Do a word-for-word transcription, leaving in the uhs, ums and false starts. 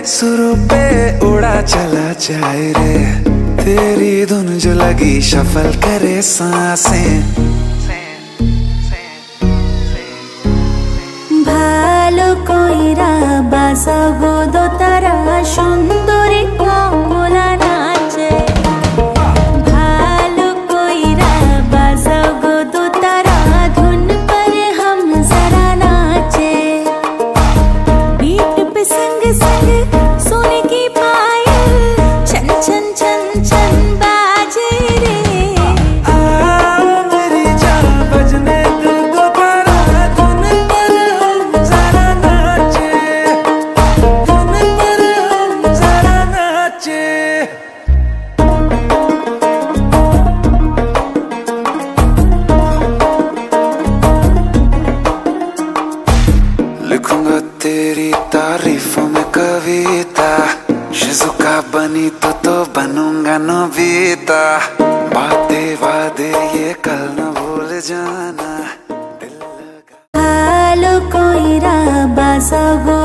सुरों पे उड़ा चला जाए रे, तेरी धुन जो लगी शफल करे सांसें। ভালো কইরা বাজাবো দোতারা সুন্দরী কমলা নাচে, ভালো কইরা বাজাবো দোতারা धुन पर हम जरा नाचे। बीट पे संग संग सोने की पायल छन छन छन छन बाजे रे। लिखूंगा तेरी तारीफों में कविता, शिजुका बनी तो तो बनूंगा नोबिता। बातें वादे ये कल न भूल जाना, दिल लगा। ভালো কইরা বাজাবো